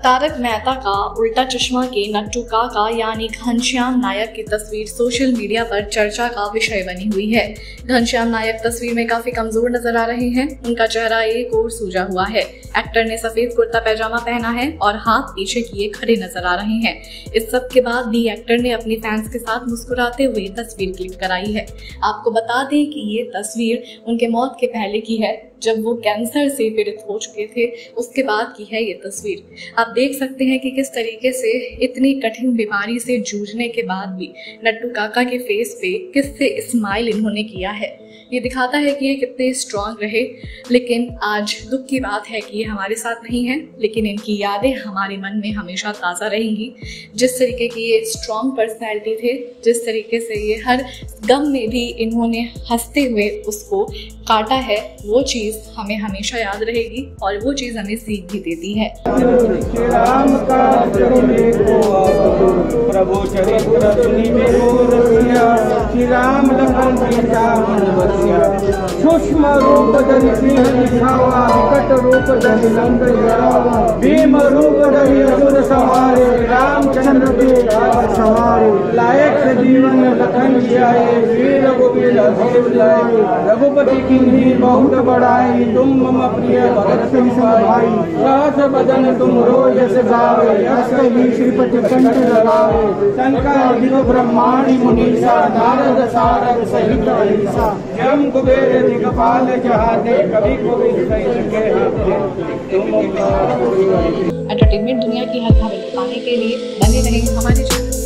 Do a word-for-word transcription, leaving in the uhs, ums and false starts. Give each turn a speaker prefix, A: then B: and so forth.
A: तारक मेहता का उल्टा चश्मा के नट्टू काका यानी घनश्याम नायक की तस्वीर सोशल मीडिया पर चर्चा का विषय बनी हुई है। घनश्याम नायक तस्वीर में काफी कमजोर नजर आ रहे हैं। उनका चेहरा एक और सूजा हुआ है। एक्टर ने सफेद कुर्ता पैजामा पहना है और हाथ पीछे किए खड़े नजर आ रहे हैं। इस सब के बाद भी एक्टर ने अपनी फैंस के साथ मुस्कुराते हुए तस्वीर क्लिक कराई है। आपको बता दें कि ये तस्वीर उनके मौत के पहले की है, जब वो कैंसर से पीड़ित हो चुके थे, उसके बाद की है ये तस्वीर। आप देख सकते हैं कि किस तरीके से इतनी कठिन बीमारी से जूझने के बाद भी नट्टू काका के फेस पे किससे स्माइल इन्होंने किया है। ये दिखाता है कि ये कितने स्ट्रांग रहे। लेकिन आज दुख की बात है कि ये हमारे साथ नहीं है, लेकिन इनकी यादें हमारे मन में हमेशा ताज़ा रहेंगी। जिस तरीके की ये स्ट्रांग पर्सनैलिटी थे, जिस तरीके से ये हर गम में भी इन्होंने हंसते हुए उसको काटा है, वो चीज़ हमें हमेशा याद रहेगी और वो चीज़ हमें सीख भी देती है।
B: प्रभु चरित्र सूक्ष्म रूप धरि सिंह दिखावा, विकट रूप धरि लंक जरावा, भीम रूप धरि असुर संहारे, रामचंद्र के राज सवारे, लायक से जीवन लखन जियाए, वीर गोविंद हंस लाए, रघुपति कीन्ही बहुत बड़ाई, तुम मम प्रिय भरत सिंह भाई, सहस बदन तुम रोयस गावे, यश कहि श्रीपति कंठ लगावे, शंकर ब्रह्मांड मुनीसा, नारद सारद सहित अहिसा, यम कुबेर दिगपाल जहाते, कभी कोई सही सके
A: एंटरटेनमेंट दुनिया की हर खबर पाने के लिए बने रहें हमारे चैनल।